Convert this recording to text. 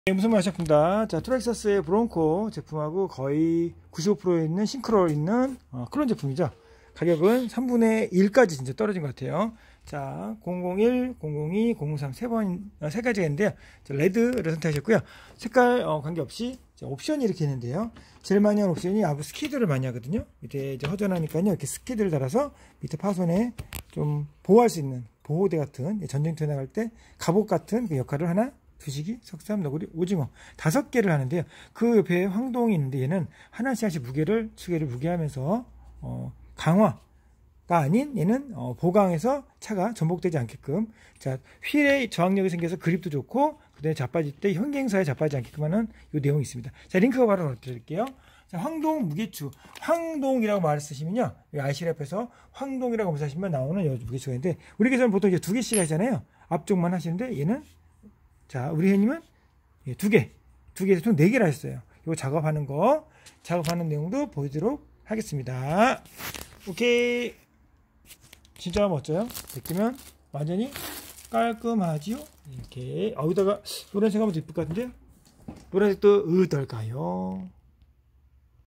네, 무슨 말이십니다. 자, 트렉사스의 브론코 제품하고 거의 95% 있는 싱크로율 있는 클론 제품이죠. 가격은 3분의 1까지 진짜 떨어진 것 같아요. 자, 001, 002, 003 세 가지가 있는데요. 레드를 선택하셨고요. 색깔 관계없이 옵션이 이렇게 있는데요. 제일 많이 하는 옵션이 아부 스키드를 많이 하거든요. 밑에 이제 허전하니까요. 이렇게 스키드를 달아서 밑에 파손에 좀 보호할 수 있는 보호대 같은 전쟁터에 나갈 때 갑옷 같은 그 역할을 하나 두시기, 석삼, 너구리, 오징어 5개를 하는데요. 그 옆에 황동이 있는데 얘는 하나씩 수개를 무게하면서 강화가 아닌 얘는 보강해서 차가 전복되지 않게끔, 자, 휠에 저항력이 생겨서 그립도 좋고 그다음에 자빠질 때 현경사에 자빠지지 않게끔 하는 이 내용이 있습니다. 자, 링크가 바로 넣어드릴게요. 자, 황동 무게추, 황동이라고 말을 쓰시면요, RC 앞에서 황동이라고 검사하시면 나오는 무게추가 있는데, 우리께서는 보통 이제 2개씩 하잖아요. 앞쪽만 하시는데 얘는, 자, 우리 회원님은 2개에서 총 4개를 하셨어요. 이거 작업하는 내용도 보여드리도록 하겠습니다. 오케이. 진짜 멋져요. 벗기면 완전히 깔끔하지요. 이렇게. 여기다가 노란색 하면 더 이쁠 것 같은데요. 노란색도 어떨까요?